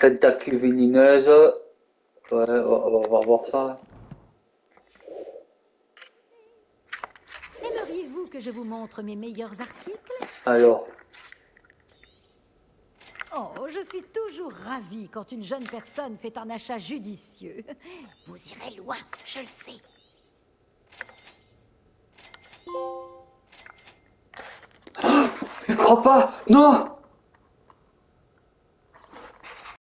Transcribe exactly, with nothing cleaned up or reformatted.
Tentacules venimeuses. Ouais, on va, on va voir ça. Aimeriez-vous que je vous montre mes meilleurs articles? Alors, Oh, je suis toujours ravie quand une jeune personne fait un achat judicieux. Vous irez loin, je le sais. je crois pas. Non.